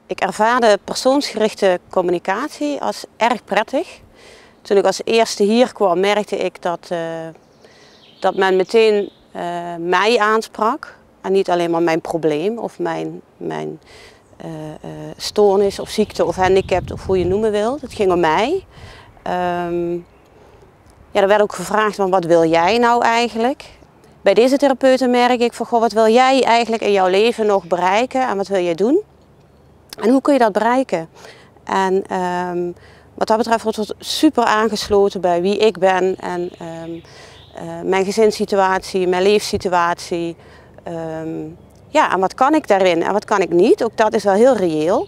Ik ervaarde persoonsgerichte communicatie als erg prettig. Toen ik als eerste hier kwam, merkte ik dat men meteen mij aansprak. En niet alleen maar mijn probleem of mijn stoornis of ziekte of handicap of hoe je het noemen wilt. Het ging om mij. Ja, er werd ook gevraagd van wat wil jij nou eigenlijk? Bij deze therapeuten merk ik van goh, wat wil jij eigenlijk in jouw leven nog bereiken en wat wil jij doen? En hoe kun je dat bereiken? En wat dat betreft wordt het super aangesloten bij wie ik ben en mijn gezinssituatie, mijn leefsituatie. Ja, en wat kan ik daarin en wat kan ik niet? Ook dat is wel heel reëel.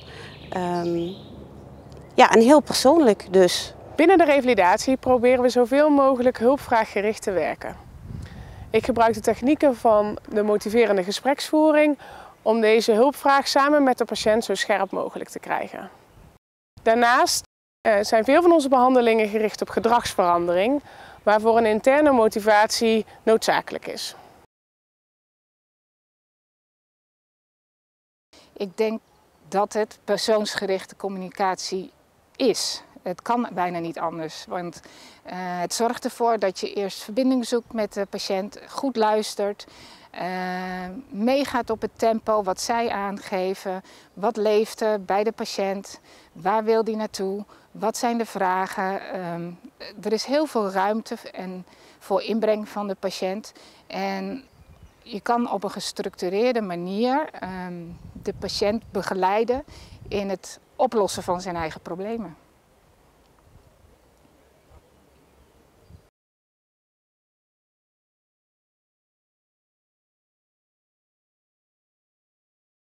Ja, en heel persoonlijk dus. Binnen de revalidatie proberen we zoveel mogelijk hulpvraaggericht te werken. Ik gebruik de technieken van de motiverende gespreksvoering om deze hulpvraag samen met de patiënt zo scherp mogelijk te krijgen. Daarnaast zijn veel van onze behandelingen gericht op gedragsverandering, waarvoor een interne motivatie noodzakelijk is. Ik denk dat het persoonsgerichte communicatie is. Het kan bijna niet anders, want het zorgt ervoor dat je eerst verbinding zoekt met de patiënt, goed luistert, meegaat op het tempo wat zij aangeven, wat leeft er bij de patiënt, waar wil die naartoe, wat zijn de vragen. Er is heel veel ruimte voor inbreng van de patiënt en je kan op een gestructureerde manier de patiënt begeleiden in het oplossen van zijn eigen problemen.